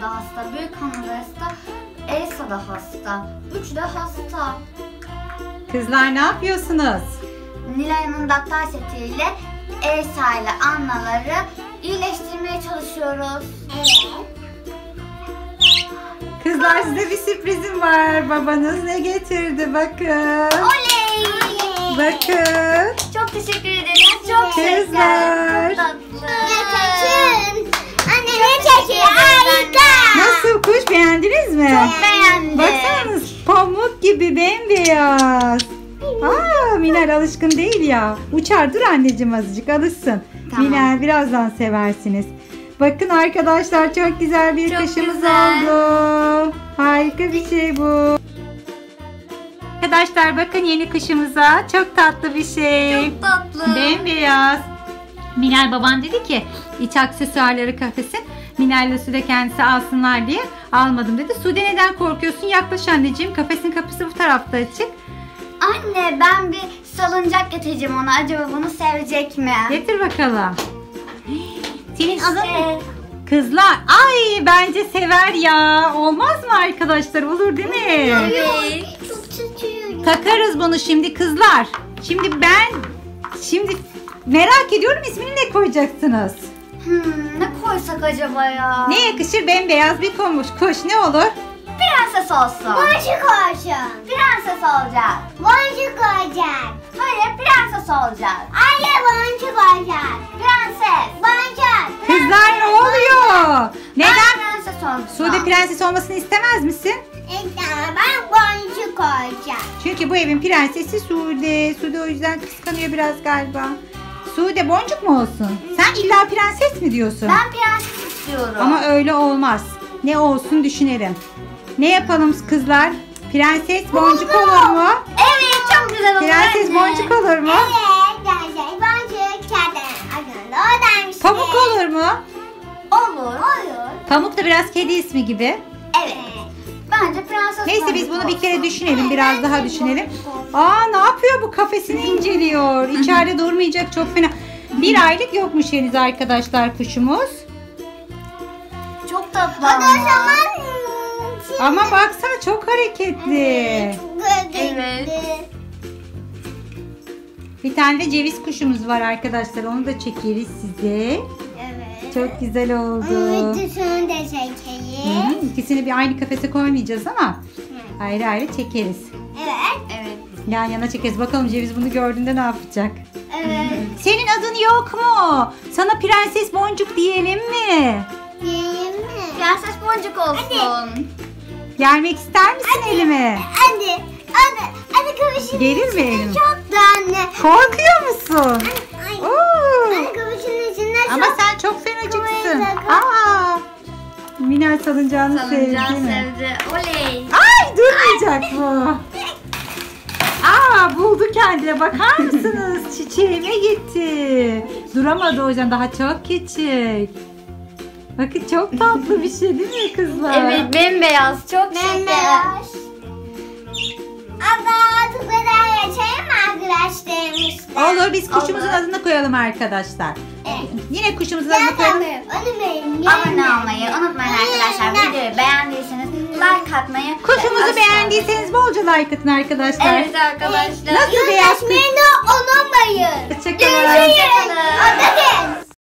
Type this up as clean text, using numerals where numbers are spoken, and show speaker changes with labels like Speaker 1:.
Speaker 1: da hasta, büyük hanım da hasta, Elsa da hasta. Üçü de hasta.
Speaker 2: Kızlar ne yapıyorsunuz?
Speaker 1: Nilay'ın daktar setiyle Elsa ile Anna'ları iyileştirmeye çalışıyoruz. Evet.
Speaker 2: Kızlar size bir sürprizim var. Babanız ne getirdi bakın.
Speaker 1: Oley!
Speaker 2: Bakın.
Speaker 1: Çok teşekkür ederiz. Çok
Speaker 2: Kızlar.
Speaker 1: güzel. Çok tatlı.
Speaker 3: Yaşasın. Anne ne çekiyor? Harika.
Speaker 2: Nasıl, kuş beğendiniz mi?
Speaker 1: Çok beğendim.
Speaker 2: Baksanız pamuk gibi bembeyaz. Aa, Minel alışkın değil ya. Uçar, dur anneciğim azıcık alışsın.
Speaker 1: Tamam.
Speaker 2: Minel birazdan seversiniz. Bakın arkadaşlar çok güzel bir
Speaker 1: Çok
Speaker 2: kuşumuz
Speaker 1: güzel.
Speaker 2: oldu. Harika bir şey bu. Arkadaşlar bakın yeni kuşumuza. Çok tatlı bir şey.
Speaker 1: Çok tatlı.
Speaker 2: Bembeyaz. Minel baban dedi ki iç aksesuarları kafesin. Minel'le Sude kendisi alsınlar diye almadım dedi. Sude neden korkuyorsun? Yaklaş anneciğim. Kafesin kapısı bu tarafta açık.
Speaker 1: Anne ben bir salıncak getireceğim ona. Acaba bunu sevecek mi?
Speaker 2: Getir bakalım. Senin adın ne?
Speaker 1: İşte.
Speaker 2: Kızlar. Ay bence sever ya. Olmaz mı arkadaşlar? Olur değil mi?
Speaker 1: Evet.
Speaker 3: Çok tutuyorum.
Speaker 2: Takarız bunu şimdi kızlar. Şimdi merak ediyorum ismini ne koyacaksınız?
Speaker 1: Ne koysak acaba ya?
Speaker 2: Ne yakışır? Bembeyaz bir kuş ne olur?
Speaker 1: Prenses olsun.
Speaker 3: Boncuk olsun.
Speaker 1: Prenses olacak.
Speaker 3: Boncuk olacak.
Speaker 1: Hayır prenses olacak.
Speaker 3: Anne boncuk olacak.
Speaker 1: Prenses.
Speaker 3: Boncuk.
Speaker 2: Kızlar ne oluyor? Neden?
Speaker 1: Ben prenses olacağım.
Speaker 2: Sude prenses olmasını istemez misin?
Speaker 3: Ben boncuk olacağım.
Speaker 2: Çünkü bu evin prensesi Sude. Sude o yüzden kıskanıyor biraz galiba. Sude boncuk mu olsun? Sen illa prenses mi diyorsun?
Speaker 1: Ben prenses istiyorum.
Speaker 2: Ama öyle olmaz. Ne olsun düşünelim. Ne yapalım kızlar? Prenses boncuk olur mu?
Speaker 1: Evet çok güzel olur.
Speaker 2: Prenses
Speaker 1: anne.
Speaker 2: boncuk olur mu?
Speaker 3: Evet. Boncuk kağıdı. Oradan
Speaker 2: Pamuk olur mu?
Speaker 1: Olur.
Speaker 2: Pamuk da biraz kedi ismi gibi.
Speaker 1: Evet. Bence prenses
Speaker 2: Neyse biz
Speaker 1: boncuk
Speaker 2: bunu bir kere
Speaker 1: olsun.
Speaker 2: düşünelim. Biraz daha düşünelim. Aa ne yapıyor bu? Kafesini inceliyor. İçeride durmayacak, çok fena. Bir aylık yokmuş henüz arkadaşlar kuşumuz.
Speaker 1: Çok tatlı
Speaker 3: O
Speaker 1: ama.
Speaker 3: zaman
Speaker 2: Ama baksana çok hareketli.
Speaker 1: Evet.
Speaker 2: Bir tane de ceviz kuşumuz var arkadaşlar. Onu da çekeriz size.
Speaker 3: Evet.
Speaker 2: Çok güzel oldu.
Speaker 3: Ötüsünü de çekeyim.
Speaker 2: İkisini bir aynı kafese koymayacağız ama ayrı ayrı çekeriz.
Speaker 3: Evet.
Speaker 1: Evet.
Speaker 2: Yan yana çekeriz. Bakalım ceviz bunu gördüğünde ne yapacak?
Speaker 3: Evet.
Speaker 2: Senin adın yok mu? Sana Prenses Boncuk diyelim mi?
Speaker 3: Diyeyim mi?
Speaker 1: Prenses boncuk olsun.
Speaker 2: Gelmek ister misin elime?
Speaker 3: Hadi kavuşun.
Speaker 2: Gelir mi elim?
Speaker 3: Çok da anne.
Speaker 2: Korkuyor musun?
Speaker 3: Ay.
Speaker 2: Oo.
Speaker 3: Anne kavuşun içinde
Speaker 2: Ama
Speaker 3: çok.
Speaker 2: sen çok fenacıksın.
Speaker 3: Kıvırcık.
Speaker 2: Aa. Minel salıncağını sevdi
Speaker 1: Salıncağı
Speaker 2: mi?
Speaker 1: sevdi. Oley.
Speaker 2: Ay durmayacak bu. Aa buldu kendine, bakar mısınız? Çiçeğime gitti. Duramadı o yüzden, daha çok küçük. Bakın çok tatlı bir şey değil mi kızlar?
Speaker 1: Evet bembeyaz. Çok şeker.
Speaker 3: Bembeyaz. Abla bu kadar yaşayayım mı arkadaşlarımız?
Speaker 2: Olur, biz kuşumuzun
Speaker 1: Olur.
Speaker 2: adını koyalım arkadaşlar.
Speaker 3: Evet.
Speaker 2: Yine kuşumuzun adını koyalım.
Speaker 3: Onu benim.
Speaker 1: Abone olmayı unutmayın arkadaşlar. Videoyu beğendiyseniz like atmayı.
Speaker 2: Kuşumuzu beğendiyseniz bolca like atın arkadaşlar.
Speaker 1: Evet arkadaşlar.
Speaker 2: Nasıl beyaz kuş?
Speaker 3: Unutmayın.
Speaker 2: Hoşçakalın.
Speaker 3: Görüşürüz. Hoşçakalın.